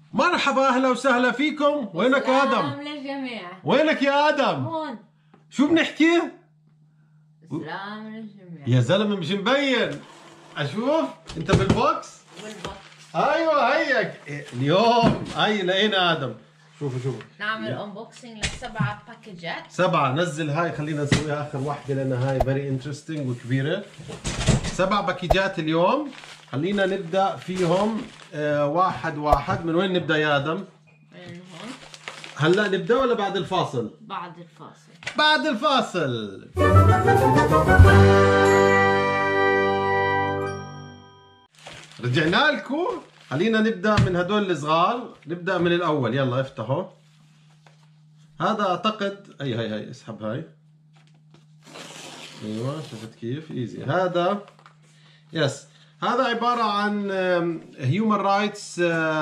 مرحبا، اهلا وسهلا فيكم. وينك يا ادم؟ سلام للجميع. وينك يا ادم؟ هون. شو بنحكي؟ سلام للجميع. يا زلمه مش مبين. اشوف انت بالبوكس؟ بالبوكس. ايوه هيك اليوم هي لقينا ادم. شوفوا نعمل انبوكسينج لسبعة باكجات. 7. نزل هاي، خلينا نسويها اخر واحده لانها هاي فيري انترستينج وكبيره. 7 باكجات اليوم. خلينا نبدا فيهم واحد واحد. من وين نبدا يا ادم؟ من هون. هلا نبدا ولا بعد الفاصل؟ بعد الفاصل. بعد الفاصل. رجعنا لكم. خلينا نبدا من هدول الصغار. نبدا من الاول. يلا افتحوا. هذا اعتقد هي اسحب هاي. ايوه شفت كيف ايزي. هذا يس، هذا عباره عن هيومن رايتس،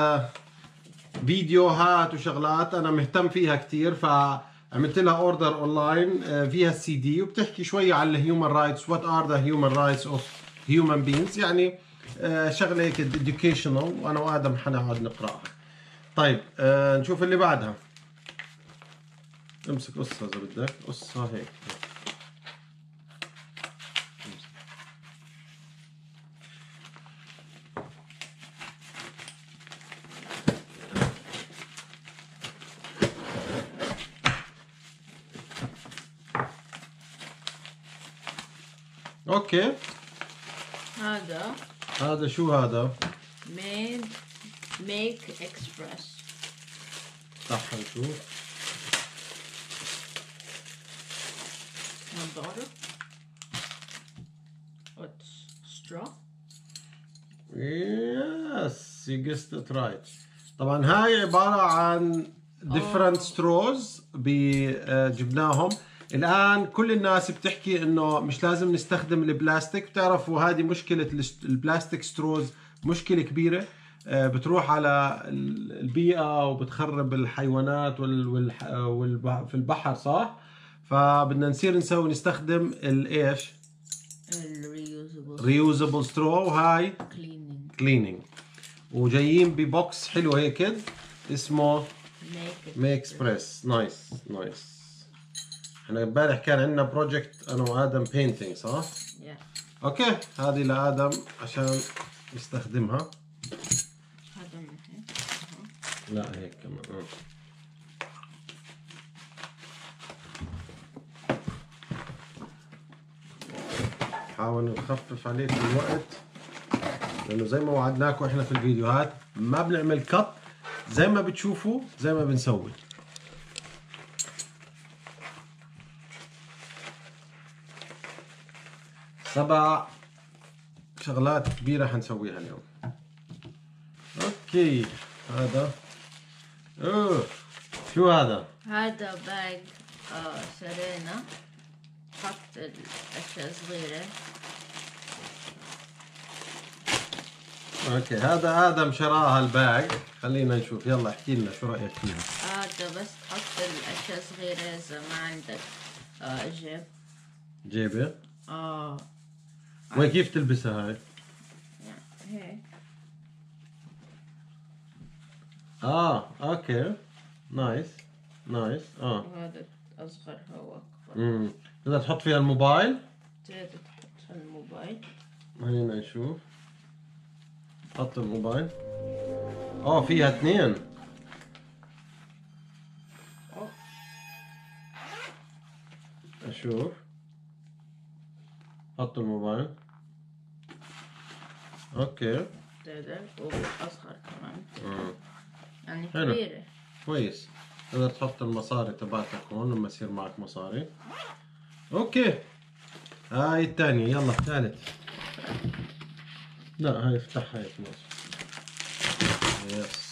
فيديوهات وشغلات انا مهتم فيها كثير، فعملت لها اوردر اونلاين. فيها السي دي وبتحكي شويه عن الهيومن رايتس، وات ار ذا هيومن رايتس اوف هيومن بينز، يعني شغله هيك educational، وانا وادم حنقعد نقراها. طيب نشوف اللي بعدها. امسك قصها اذا بدك، قصها هيك. اوكي. هذا شو هذا؟ ميك اكسبرس. صح نشوف. نظارة. straw. يس you guessed it right. طبعا هاي عبارة عن different straws جبناهم. الآن كل الناس بتحكي إنه مش لازم نستخدم البلاستيك. بتعرفوا هذه مشكلة البلاستيك ستروز، مشكلة كبيرة. بتروح على البيئة وبتخرب الحيوانات في البحر، صح؟ فبدنا نصير نستخدم الايش؟ reusable straw. وهاي cleaning. وجايين ببوكس حلو هيك اسمه ميك اكسبرس. نايس. احنا امبارح كان عندنا بروجكت انا وادم بينتينج، صح؟ اوكي. هذه لادم عشان يستخدمها. هذا من هيك. لا هيك كمان. حاول نخفف عليك الوقت، لانه زي ما وعدناكم احنا في الفيديوهات ما بنعمل كت، زي ما بتشوفوا زي ما بنسوي. سبع شغلات كبيرة حنسويها اليوم. اوكي. هذا شو هذا؟ هذا باج سرينا. حط الاشياء صغيرة. اوكي. هذا ادم شراها الباج. خلينا نشوف. يلا احكي لنا شو رايك فيها. هذا بس تحط الاشياء صغيرة اذا ما عندك جيبه. وين كيف تلبسها هاي؟ هيك. اوكي. نايس. وهذا اصغر هو اكبر. تقدر تحط فيها الموبايل. تقدر تحط الموبايل. خلينا نشوف. حط الموبايل. فيها 2. اشوف. حط الموبايل. اوكي. تقدر واصغر كمان. يعني حلو. كبيرة. كويس. تقدر تحط المصاري تبعتك هون لما يصير معك مصاري. اوكي. هاي الثانية. يلا الثالث. لا هاي افتحها هيك ماشي. يس.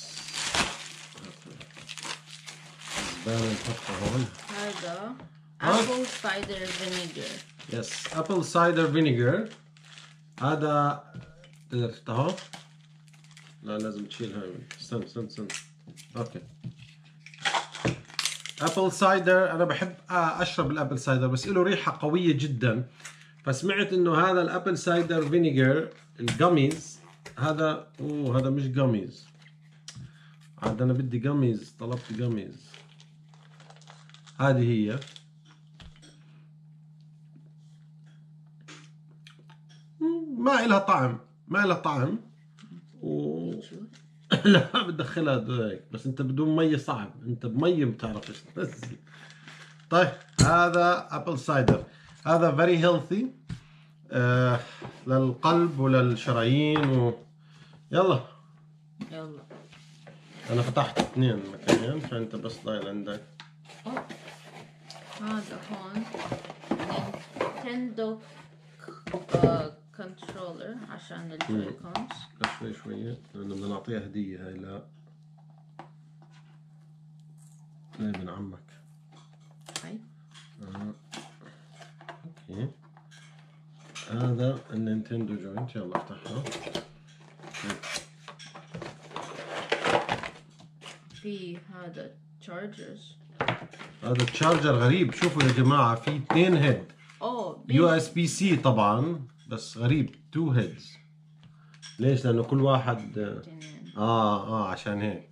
زبالة نحطها هون. هذا ابل سايدر فينيجر. يس ابل سايدر فينيجر. هذا تقدر تفتحه. لا لازم تشيل هاي. استنى. اوكي. ابل سايدر. انا بحب اشرب الابل سايدر بس له ريحه قويه جدا، فسمعت انه هذا الابل سايدر فينيجر الجاميز. هذا هذا مش جاميز. عاد انا بدي جاميز، طلبت جاميز. هذه هي. ما إلها طعم، ما إلها طعم لا بتدخلها هيك، بس انت بدون مي صعب، انت بمي بتعرف ايش تنزل. طيب هذا ابل سايدر، هذا فيري هيلثي للقلب وللشرايين يلا انا فتحت 2 مكانين فانت بس ضايل عندك. هذا هون نينتندو كنترولر عشان الجوي كونز. شوية لأنه بدنا نعطيها هدية. هاي لا ابن عمك. هاي اوكي هذا النينتندو جوينت، يلا افتحها. في هذا تشارجرز، هذا التشارجر غريب. شوفوا يا جماعة في 2 هيد USB-C طبعا، بس غريب 2 هيدز. ليش؟ لأنه كل واحد عشان هيك.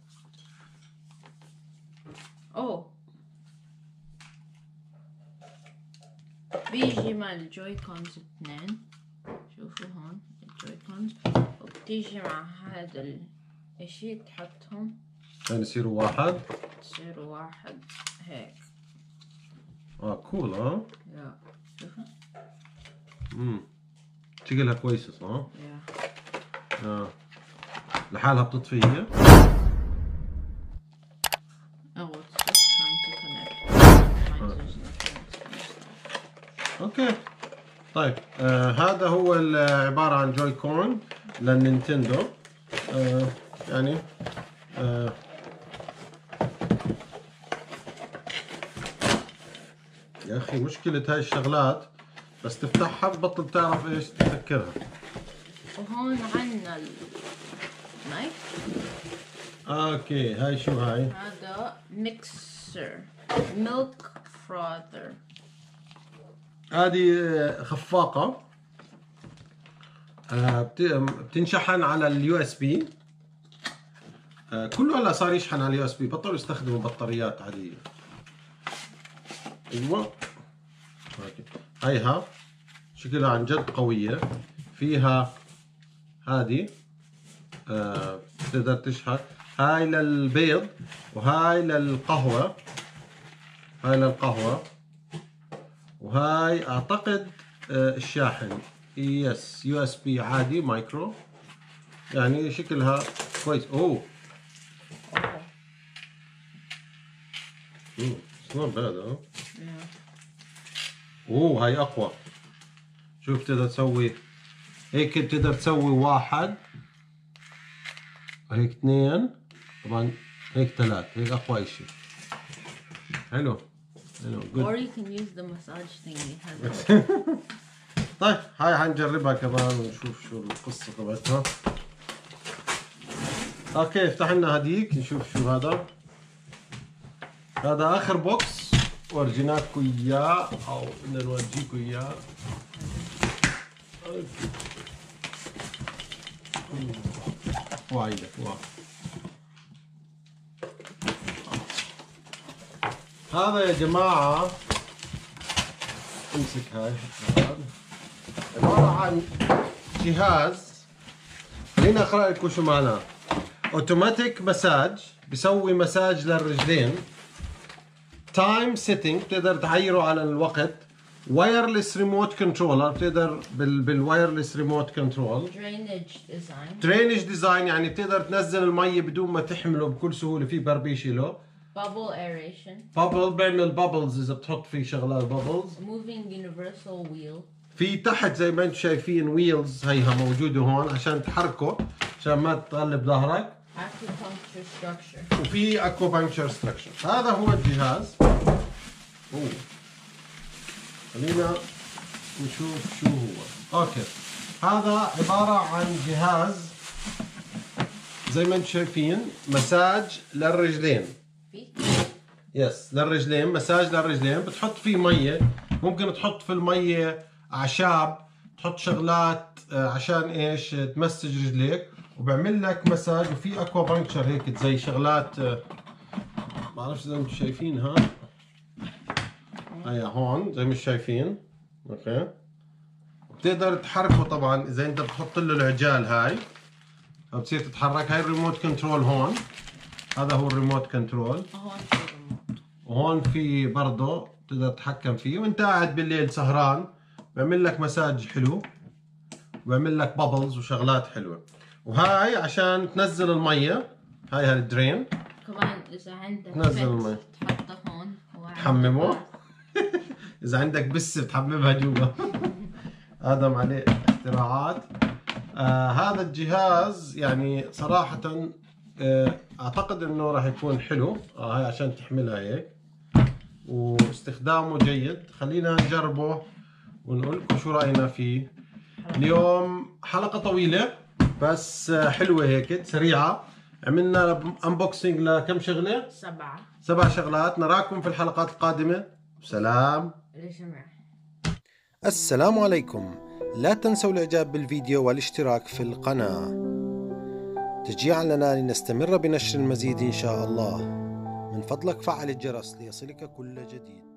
بيجي مع الجوي كونز 2. شوفوا هون الجوي كونز، وبتيجي مع هذا الاشي تحطهم عشان يصيروا واحد. يصيروا واحد هيك. كول. يا شوفوا شكلها كويسة صح؟ لحالها بتطفي هي؟ اوكي طيب هذا هو عبارة عن جوي كون للنينتندو. يعني يا اخي مشكلة هاي الشغلات بس تفتحها بتبطل تعرف ايش تسكرها. وهون عنا المايك. اوكي هاي شو هاي؟ هذا ميكسر ميلك فراذر. هذه خفاقة بتنشحن على USB. كله هلا صار يشحن على USB، بطلوا يستخدموا بطاريات عادية. ايوه هيها شكلها عن جد قوية. فيها هذه بتقدر تشحن. هاي للبيض وهاي للقهوة. وهاي اعتقد الشاحن يس USB عادي مايكرو، يعني شكلها كويس. not bad هاي اقوى. شوف تقدر تسوي هيك، بتقدر تسوي 1 هيك 2 طبعا هيك 3 هيك اقوى شيء. حلو good. Or you can use the massage thingy. طيب هاي حنجربها كمان ونشوف شو القصة تبعتها. اوكي افتح لنا هديك نشوف شو هذا. هذا اخر بوكس ورجيناكم اياه او بدنا نورجيكم اياه. وايدك هذا يا جماعة امسك هاي. عبارة عن جهاز، خليني اقرأ لكم شو معناه. اوتوماتيك مساج، بيسوي مساج للرجلين. تايم سيتنج، بتقدر تحيره على الوقت. وايرلس ريموت كنترولر، بتقدر بالوايرلس ريموت كنترول. درينج ديزاين يعني بتقدر تنزل المي بدون ما تحمله بكل سهولة. في بربيش له. Bubble aeration. بيعمل بابلز اذا بتحط فيه شغلات بابلز. Moving universal wheel. في تحت زي ما انتم شايفين ويلز هيها موجودة هون عشان تحركه عشان ما تقلب ظهرك. Acupuncture structure. وفي acupuncture structure. هذا هو الجهاز. خلينا نشوف شو هو. اوكي هذا عبارة عن جهاز زي ما انتم شايفين مساج للرجلين. يس للرجلين، مساج للرجلين. بتحط فيه مية، ممكن تحط في المية اعشاب، تحط شغلات عشان ايش تمسج رجليك. وبعمل لك مساج، وفي اكوا بانكشر هيك زي شغلات ما بعرفش اذا انتم شايفينها. هيا هون زي ما شايفين. اوكي، بتقدر تحركه طبعا اذا انت بتحط له العجال هاي بتصير تتحرك. هاي الريموت كنترول هون، هذا هو الريموت كنترول. وهون في برضه تقدر تتحكم فيه وانت قاعد بالليل سهران. بيعمل لك مساج حلو، وبيعمل لك بابلز وشغلات حلوه. وهاي عشان تنزل الميه، هاي هالدرين كمان اذا عندك تنزل المي تحطه هون تحممه. اذا عندك بسه بتحممها جوا. ادم عليه اختراعات. هذا الجهاز يعني صراحه اعتقد انه راح يكون حلو. هاي عشان تحملها هيك، واستخدامه جيد. خلينا نجربه ونقول لكم شو راينا فيه. اليوم حلقه طويله بس حلوه هيك سريعه. عملنا انبوكسنج لكم شغله؟ 7 شغلات. نراكم في الحلقات القادمه. سلام. السلام عليكم. لا تنسوا الاعجاب بالفيديو والاشتراك في القناه تشجيعا لنا لنستمر بنشر المزيد إن شاء الله. من فضلك فعل الجرس ليصلك كل جديد.